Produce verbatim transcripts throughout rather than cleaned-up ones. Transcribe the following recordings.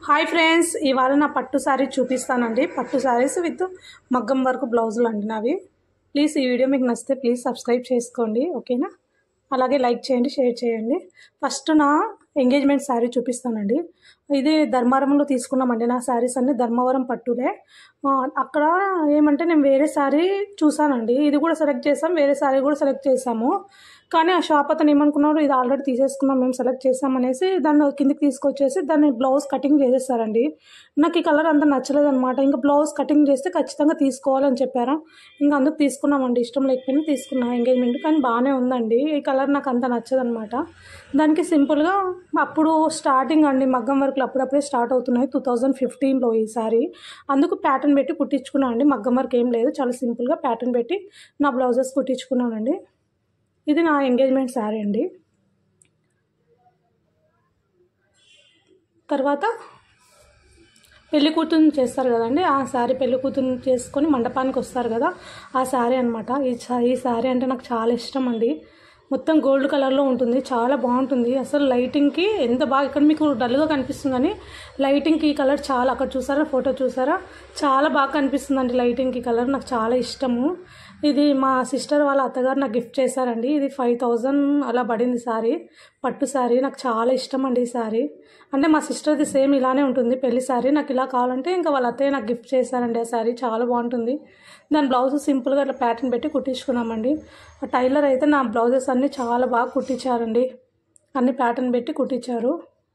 Hi friends, ఇవాళ నా పట్టు శారీ చూపిస్తానండి. పట్టు శారీస్ విత్ మగ్గం వర్క్ బ్లౌజులు అండి నావి. ప్లీజ్ ఈ వీడియో మీకు నచ్చితే ప్లీజ్ సబ్స్క్రైబ్ చేసుకోండి, ఓకేనా? అలాగే లైక్ చేయండి, షేర్ చేయండి. ఫస్ట్ నా ఎంగేజ్మెంట్ శారీ చూపిస్తానండి. ఇది ధర్మవరంలో తీసుకున్నామండి. నా శారీస్ అన్నీ ధర్మవరం పట్టులే. అక్కడ ఏమంటే నేను వేరే శారీ చూసానండి, ఇది కూడా సెలెక్ట్ చేసాం, వేరే శారీ కూడా సెలెక్ట్ చేసాము. కానీ ఆ షాప్ అతను ఏమనుకున్నారు, ఇది ఆల్రెడీ తీసేసుకున్నాం, మేము సెలెక్ట్ చేసామనేసి దాన్ని కిందికి తీసుకొచ్చేసి దాన్ని బ్లౌజ్ కటింగ్ చేసేస్తారండి. నాకు ఈ కలర్ అంత నచ్చలేదు అనమాట. ఇంకా బ్లౌజ్ కటింగ్ చేస్తే ఖచ్చితంగా తీసుకోవాలని చెప్పారా, ఇంకా అందుకు తీసుకున్నామండి. ఇష్టం లేకపోయినా తీసుకున్నాం ఎంగేజ్మెంట్, కానీ బాగానే ఉందండి. ఈ కలర్ నాకు అంత నచ్చదనమాట. దానికి సింపుల్గా అప్పుడు స్టార్టింగ్ అండి, మగ్గం వర్క్లు అప్పుడప్పుడే స్టార్ట్ అవుతున్నాయి టూ థౌజండ్ ఫిఫ్టీన్లో ఈ సారీ. అందుకు ప్యాటర్న్ పెట్టి కుట్టించుకున్నాను అండి. మగ్గం వర్క్ ఏం లేదు, చాలా సింపుల్గా ప్యాటర్న్ పెట్టి నా బ్లౌజెస్ కుట్టించుకున్నానండి. ఇది నా ఎంగేజ్మెంట్ శారీ అండి. తర్వాత పెళ్లి కూతురు చేస్తారు కదండి, ఆ శారీ పెళ్లి కూతురు చేసుకొని మండపానికి వస్తారు కదా, ఆ శారీ అనమాట. ఈ ఈ శారీ అంటే నాకు చాలా ఇష్టం అండి. మొత్తం గోల్డ్ కలర్లో ఉంటుంది, చాలా బాగుంటుంది. అసలు లైటింగ్కి ఎంత బాగా, ఇక్కడ మీకు డల్గా కనిపిస్తుంది కానీ లైటింగ్కి ఈ కలర్ చాలా, అక్కడ చూసారా ఫోటో చూసారా, చాలా బాగా కనిపిస్తుందండి లైటింగ్కి కలర్. నాకు చాలా ఇష్టము. ఇది మా సిస్టర్ వాళ్ళ అత్తగారు నాకు గిఫ్ట్ చేశారండి. ఇది ఫైవ్ థౌజండ్ అలా పడింది శారీ, పట్టు శారీ. నాకు చాలా ఇష్టం అండి ఈ శారీ. అంటే మా సిస్టర్ది సేమ్ ఇలానే ఉంటుంది పెళ్లి శారీ. నాకు ఇలా కావాలంటే ఇంకా వాళ్ళ అత్తయ్య నాకు గిఫ్ట్ చేశారండి ఆ శారీ. చాలా బాగుంటుంది. దాని బ్లౌజ్ సింపుల్గా అట్లా ప్యాటర్న్ పెట్టి కుట్టించుకున్నామండి. ఆ టైలర్ అయితే నా బ్లౌజెస్ అన్నీ చాలా బాగా కుట్టించారండి, అన్ని ప్యాటర్న్ పెట్టి కుట్టించారు.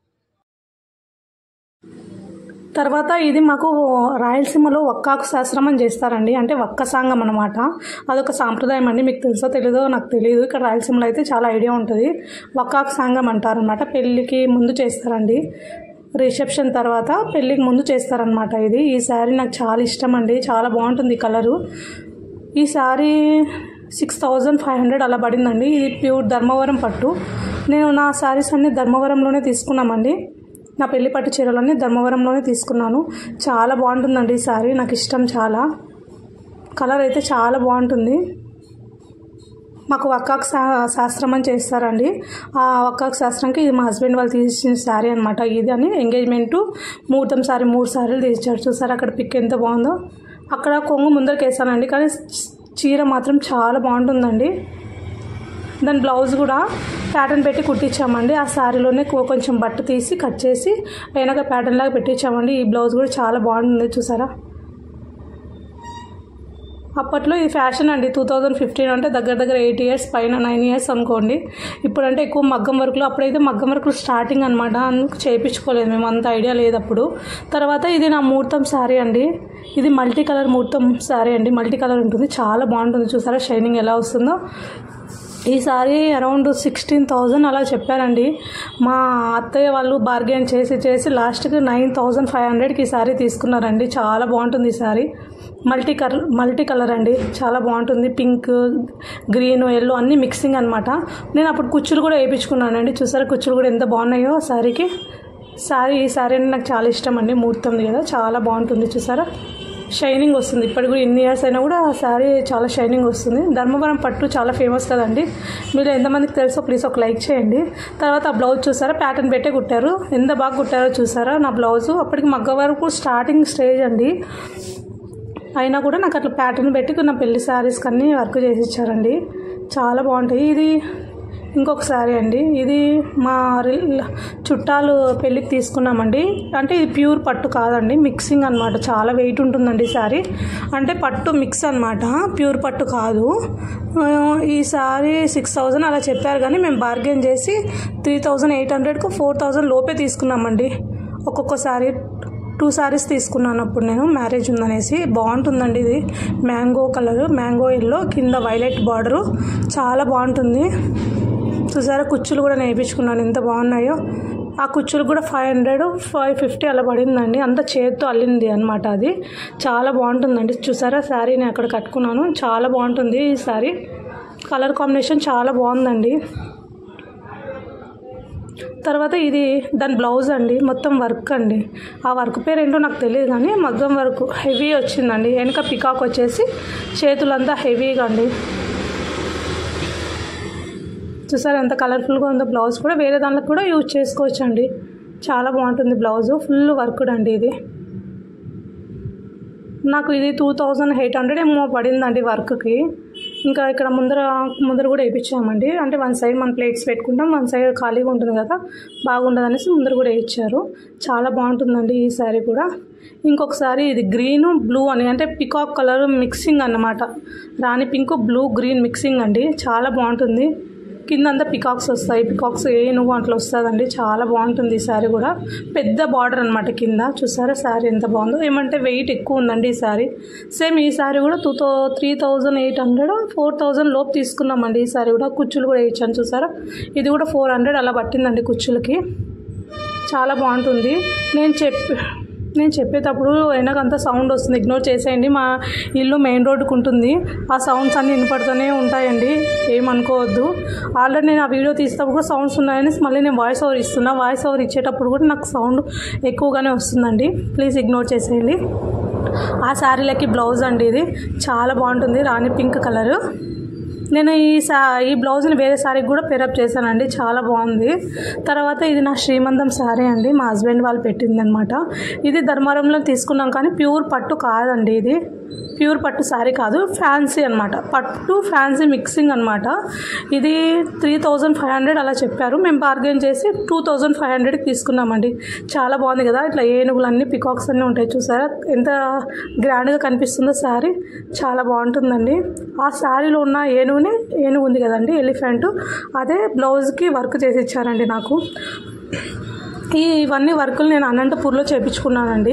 తర్వాత ఇది మాకు రాయలసీమలో వక్కాకు శాస్త్రం అని చేస్తారండి, అంటే వక్క సాంగం అనమాట. అదొక సాంప్రదాయం అండి. మీకు తెలుసో తెలీదో నాకు తెలియదు, ఇక్కడ రాయలసీమలో అయితే చాలా ఐడియా ఉంటుంది. వక్కాకు సాంగం అంటారనమాట. పెళ్ళికి ముందు చేస్తారండి, రిసెప్షన్ తర్వాత పెళ్ళికి ముందు చేస్తారనమాట. ఇది ఈ శారీ నాకు చాలా ఇష్టం అండి, చాలా బాగుంటుంది కలరు. ఈ sari six thousand five hundred అలా పడిందండి. ఇది ప్యూర్ ధర్మవరం పట్టు. నేను నా శారీస్ అన్నీ ధర్మవరంలోనే తీసుకున్నామండి. నా పెళ్లి పట్టు చీరలన్నీ ధర్మవరంలోనే తీసుకున్నాను. చాలా బాగుంటుందండి ఈ శారీ, నాకు ఇష్టం చాలా. కలర్ అయితే చాలా బాగుంటుంది. మాకు వక్కాకు శాస్త్రం అని చేస్తారండి. ఆ వక్కాకు శాస్త్రంకి ఇది మా హస్బెండ్ వాళ్ళు తీసిన శారీ అనమాట. ఇది అని ఎంగేజ్మెంట్ ముహూర్తం శారీ, మూడు శారీలు తీసిచ్చారు. చూసారు అక్కడ పిక్ ఎంత బాగుందో. అక్కడ కొంగు ముందరికి వేసానండి, కానీ చీర మాత్రం చాలా బాగుంటుందండి. దాని బ్లౌజ్ కూడా ప్యాటర్న్ పెట్టి కుట్టించామండి. ఆ శారీలోనే కొంచెం బట్ట తీసి కట్ చేసి వెనక ప్యాటర్న్ లాగా పెట్టించామండి. ఈ బ్లౌజ్ కూడా చాలా బాగుంటుంది, చూసారా. అప్పట్లో ఇది ఫ్యాషన్ అండి. టూ థౌజండ్ ఫిఫ్టీన్ అంటే దగ్గర దగ్గర ఎయిట్ ఇయర్స్ పైన, నైన్ ఇయర్స్ అనుకోండి. ఇప్పుడంటే ఎక్కువ మగ్గం వర్క్లు, అప్పుడైతే మగ్గం వర్క్లు స్టార్టింగ్ అనమాట. అందుకు చేయించుకోలేదు మేము, అంత ఐడియా లేదు అప్పుడు. తర్వాత ఇది నా ముహూర్తం శారీ అండి. ఇది మల్టీ కలర్ ముహూర్తం శారీ అండి. మల్టీ కలర్ ఉంటుంది, చాలా బాగుంటుంది. చూసారా షైనింగ్ ఎలా వస్తుందో. ఈ సారీ అరౌండ్ సిక్స్టీన్ థౌజండ్ అలా చెప్పారండి. మా అత్తయ్య వాళ్ళు బార్గెన్ చేసి చేసి లాస్ట్కి నైన్ థౌజండ్ ఫైవ్ హండ్రెడ్కి ఈ సారీ తీసుకున్నారండి. చాలా బాగుంటుంది ఈ sari. Multi colour multi colour అండి, చాలా బాగుంటుంది. పింక్, గ్రీన్, ఎల్లో అన్నీ మిక్సింగ్ అనమాట. నేను అప్పుడు కుచ్చులు కూడా వేయించుకున్నానండి. చూసారా కుచ్చులు కూడా ఎంత బాగున్నాయో శారీకి. శారీ ఈ శారీ అంటే నాకు చాలా ఇష్టం అండి. ముహూర్తంది కదా, చాలా బాగుంటుంది. చూసారా షైనింగ్ వస్తుంది. ఇప్పటికి కూడా ఇన్ని ఇయర్స్ అయినా కూడా ఆ శారీ చాలా షైనింగ్ వస్తుంది. ధర్మవరం పట్టు చాలా ఫేమస్ కదండి. మీరు ఎంతమందికి తెలుసో ప్లీజ్ ఒక లైక్ చేయండి. తర్వాత ఆ బ్లౌజ్ చూసారా, ప్యాటర్న్ పెట్టే కుట్టారు, ఎంత బాగా కుట్టారో చూసారా. నా బ్లౌజు అప్పటికి మగ్గ వరకు స్టార్టింగ్ స్టేజ్ అండి, అయినా కూడా నాకు అట్లా ప్యాటర్న్ పెట్టి నా పెళ్లి శారీస్కి అన్నీ వర్క్ చేసి ఇచ్చారండి. చాలా బాగుంటాయి. ఇది ఇంకొక శారీ అండి. ఇది మా చుట్టాలు పెళ్ళికి తీసుకున్నామండి. అంటే ఇది ప్యూర్ పట్టు కాదండి, మిక్సింగ్ అనమాట. చాలా వెయిట్ ఉంటుందండి ఈ శారీ. అంటే పట్టు మిక్స్ అనమాట, ప్యూర్ పట్టు కాదు. ఈ శారీ సిక్స్ థౌజండ్ అలా చెప్పారు, కానీ మేము బార్గెన్ చేసి త్రీ థౌజండ్ ఎయిట్ హండ్రెడ్కు ఫోర్ థౌజండ్ లోపే తీసుకున్నామండి. ఒక్కొక్క శారీ టూ శారీస్ తీసుకున్నాను అప్పుడు నేను, మ్యారేజ్ ఉందనేసి. బాగుంటుందండి ఇది. మ్యాంగో కలరు, మ్యాంగో ఎల్లో, కింద వైలెట్ బార్డరు, చాలా బాగుంటుంది. చూసారా కుచ్చులు కూడా నేర్పించుకున్నాను, ఎంత బాగున్నాయో. ఆ కుచ్చులు కూడా ఫైవ్ హండ్రెడ్ ఫైవ్ ఫిఫ్టీ అలా పడిందండి. అంత చేతితో అల్లింది అనమాట. అది చాలా బాగుంటుందండి. చూసారా శారీని అక్కడ కట్టుకున్నాను, చాలా బాగుంటుంది ఈ శారీ. కలర్ కాంబినేషన్ చాలా బాగుందండి. తర్వాత ఇది దాని బ్లౌజ్ అండి, మొత్తం వర్క్ అండి. ఆ వర్క్ పేరు ఏంటో నాకు తెలియదు, కానీ మగ్గం వర్క్ హెవీ వచ్చిందండి. వెనక పికాక్ వచ్చేసి చేతులంతా హెవీగా అండి. చూసారా ఎంత కలర్ఫుల్గా ఉందో. బ్లౌజ్ కూడా వేరే దాంట్లో కూడా యూజ్ చేసుకోవచ్చు అండి. చాలా బాగుంటుంది బ్లౌజు, ఫుల్ వర్క్ అండి. ఇది నాకు ఇది టూ థౌజండ్ ఎయిట్ హండ్రెడ్ ఏమో పడిందండి వర్క్కి. ఇంకా ఇక్కడ ముందర ముందర కూడా వేయించామండి. అంటే వన్ సైడ్ మన ప్లేట్స్ పెట్టుకుంటాం, వన్ సైడ్ ఖాళీగా ఉంటుంది కదా, బాగుండదు అనేసి ముందర కూడా వేయించారు. చాలా బాగుంటుందండి ఈ శారీ కూడా. ఇంకొకసారి ఇది గ్రీను బ్లూ అని, అంటే పికాక్ కలర్ మిక్సింగ్ అన్నమాట. రాణి పింక్ బ్లూ గ్రీన్ మిక్సింగ్ అండి, చాలా బాగుంటుంది. కింద అంతా పికాక్స్ వస్తాయి, పికాక్స్ ఏ నువ్వు అట్లా వస్తుందండి. చాలా బాగుంటుంది ఈ శారీ కూడా. పెద్ద బార్డర్ అనమాట కింద. చూసారా శారీ ఎంత బాగుందో. ఏమంటే వెయిట్ ఎక్కువ ఉందండి ఈ శారీ. సేమ్ ఈ శారీ కూడా two thou three thousand eight hundred four thousand లోపు తీసుకున్నామండి. ఈ శారీ కూడా కుచ్చులు కూడా ఇచ్చాను చూసారా. ఇది కూడా ఫోర్ హండ్రెడ్ అలా పట్టిందండి కుచ్చులకి. చాలా బాగుంటుంది. నేను చెప్పి నేను చెప్పేటప్పుడు వెనకంతా సౌండ్ వస్తుంది, ఇగ్నోర్ చేసేయండి. మా ఇల్లు మెయిన్ రోడ్డుకు ఉంటుంది, ఆ సౌండ్స్ అన్నీ వినపడుతూనే ఉంటాయండి, ఏమనుకోవద్దు. ఆల్రెడీ నేను ఆ వీడియో తీసేటప్పుడు కూడా సౌండ్స్ ఉన్నాయని మళ్ళీ నేను వాయిస్ ఓవర్ ఇస్తున్నా. వాయిస్ ఓవర్ ఇచ్చేటప్పుడు కూడా నాకు సౌండ్ ఎక్కువగానే వస్తుందండి, ప్లీజ్ ఇగ్నోర్ చేసేయండి. ఆ శారీలకి బ్లౌజ్ అండి, ఇది చాలా బాగుంటుంది, రాణి పింక్ కలరు. నేను ఈ సా ఈ బ్లౌజ్ని వేరే శారీకి కూడా పేరప్ చేశానండి, చాలా బాగుంది. తర్వాత ఇది నా శ్రీమంతం శారీ అండి, మా హస్బెండ్ వాళ్ళు పెట్టింది అనమాట. ఇది ధర్మవరంలో తీసుకున్నాం, కానీ ప్యూర్ పట్టు కాదండి. ఇది ప్యూర్ పట్టు శారీ కాదు, ఫ్యాన్సీ అనమాట, పట్టు ఫ్యాన్సీ మిక్సింగ్ అనమాట. ఇది త్రీ థౌజండ్ ఫైవ్ హండ్రెడ్ అలా చెప్పారు, మేము బార్గెన్ చేసి టూ థౌజండ్ ఫైవ్ హండ్రెడ్కి తీసుకున్నామండి. చాలా బాగుంది కదా, ఇట్లా ఏనుగులు అన్నీ పికాక్స్ అన్నీ ఉంటాయి చూసారా, ఎంత గ్రాండ్గా కనిపిస్తుందో శారీ. చాలా బాగుంటుందండి. ఆ శారీలో ఉన్న ఏనుగుని ఏనుగు ఉంది కదండి, ఎలిఫెంట్, అదే బ్లౌజ్కి వర్క్ చేసి ఇచ్చారండి నాకు. ఈ ఇవన్నీ వర్కులు నేను అనంతపూర్లో చేయించుకున్నానండి.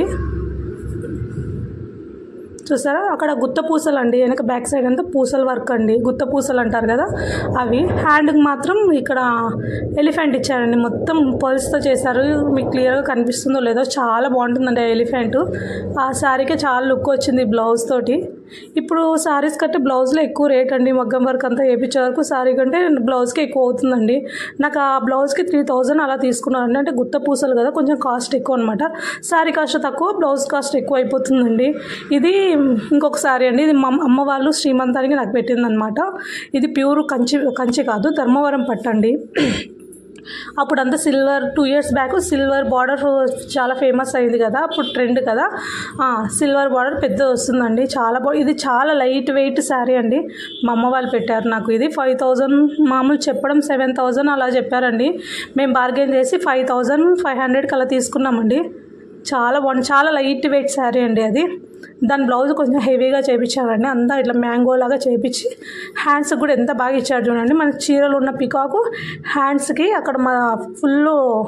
చూసారా అక్కడ గుత్త పూసలు అండి, వెనక బ్యాక్ సైడ్ అంతా పూసల వర్క్ అండి, గుత్త పూసలు అంటారు కదా అవి. హ్యాండ్కి మాత్రం ఇక్కడ ఎలిఫెంట్ ఇచ్చారండి, మొత్తం పర్ల్స్తో చేశారు. మీకు క్లియర్గా కనిపిస్తుందో లేదో, చాలా బాగుంటుందండి ఆ ఎలిఫెంట్. ఆ శారీకి చాలా లుక్ వచ్చింది బ్లౌజ్ తోటి. ఇప్పుడు శారీస్ కంటే బ్లౌజ్లో ఎక్కువ రేట్ అండి, మగ్గం వర్క్ అంతా వేయించే వరకు శారీ కంటే బ్లౌజ్కి ఎక్కువ అవుతుందండి. నాకు ఆ బ్లౌజ్కి త్రీ థౌజండ్ అలా తీసుకున్నానండి. అంటే గుత్త పూసలు కదా, కొంచెం కాస్ట్ ఎక్కువ అనమాట. శారీ కాస్ట్ తక్కువ, బ్లౌజ్ కాస్ట్ ఎక్కువ అయిపోతుందండి. ఇది ఇంకొక శారీ అండి, ఇది మా అమ్మ వాళ్ళు శ్రీమంతానికి నాకు పెట్టిందనమాట. ఇది ప్యూర్ కంచి కంచి కాదు, ధర్మవరం పట్టండి. అప్పుడంతా silver, two years back silver border చాలా ఫేమస్ అయింది కదా, అప్పుడు ట్రెండ్ కదా, సిల్వర్ బార్డర్ పెద్ద వస్తుందండి. చాలా బా ఇది చాలా లైట్ వెయిట్ శారీ అండి, మా అమ్మ వాళ్ళు పెట్టారు నాకు. ఇది ఫైవ్ థౌజండ్ మామూలు చెప్పడం సెవెన్ థౌజండ్ అలా చెప్పారండి, మేము బార్గెన్ చేసి ఫైవ్ థౌజండ్ ఫైవ్ హండ్రెడ్కి అలా తీసుకున్నామండి. చాలా బాగుంది, చాలా లైట్ వెయిట్ శారీ అండి అది. దాని బ్లౌజ్ కొంచెం హెవీగా చేయించారండి, అంతా ఇట్లా మ్యాంగో లాగా చేయించి హ్యాండ్స్కి కూడా ఎంత బాగా ఇచ్చారు చూడండి. మన చీరలు ఉన్న పికాకు హ్యాండ్స్కి అక్కడ మా ఫుల్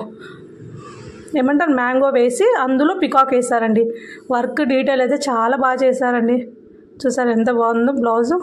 ఏమంటారు మ్యాంగో వేసి అందులో పికాక్ వేసారండి. వర్క్ డీటెయిల్ అయితే చాలా బాగా చేశారండి. చూసారు ఎంత బాగుందో బ్లౌజు.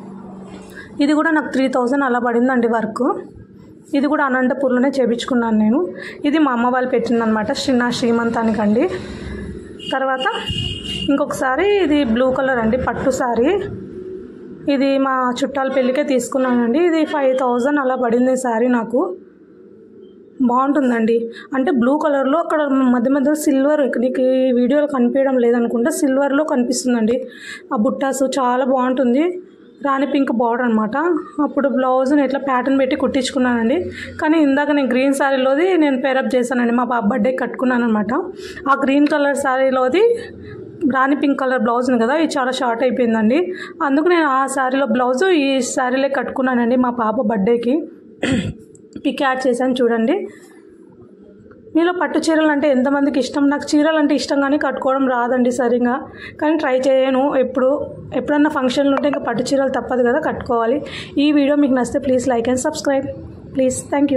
ఇది కూడా నాకు త్రీ థౌజండ్ అలా పడిందండి వర్క్. ఇది కూడా అనంతపూర్లోనే చేయించుకున్నాను నేను. ఇది మా అమ్మ వాళ్ళు పెట్టిందనమాట శ్రీ నా శ్రీమంతానికండి. తర్వాత ఇంకొకసారి ఇది బ్లూ కలర్ అండి, పట్టు శారీ. ఇది మా చుట్టాల పెళ్ళికే తీసుకున్నానండి. ఇది ఫైవ్ థౌజండ్ అలా పడింది శారీ నాకు. బాగుంటుందండి, అంటే బ్లూ కలర్లో అక్కడ మధ్య మధ్యలో సిల్వర్, నీకు ఈ వీడియోలో కనిపించడం లేదనుకుంటా, సిల్వర్లో కనిపిస్తుందండి ఆ బుట్టాసు. చాలా బాగుంటుంది, రాణి పింక్ బార్డర్ అనమాట. అప్పుడు బ్లౌజ్ని ఇట్లా ప్యాటర్న్ పెట్టి కుట్టించుకున్నానండి. కానీ ఇందాక నేను గ్రీన్ శారీలోది నేను పేరప్ చేశానండి, మా బాబు బర్త్డే కట్టుకున్నాను అనమాట. ఆ గ్రీన్ కలర్ శారీలోది రాణి పింక్ కలర్ బ్లౌజ్ ఉంది కదా, ఇది చాలా షార్ట్ అయిపోయిందండి. అందుకు నేను ఆ శారీలో బ్లౌజు ఈ శారీలో కట్టుకున్నానండి మా పాప బర్త్డేకి. పిక్ యాడ్ చేశాను చూడండి. మీలో పట్టు చీరలు అంటే ఎంతమందికి ఇష్టం? నాకు చీరలు అంటే ఇష్టం కానీ కట్టుకోవడం రాదండి సరిగా, కానీ ట్రై చేయను. ఎప్పుడు ఎప్పుడన్నా ఫంక్షన్లు ఉంటే ఇంకా పట్టు చీరలు తప్పదు కదా కట్టుకోవాలి. ఈ వీడియో మీకు నచ్చితే please like and subscribe please. Thank you.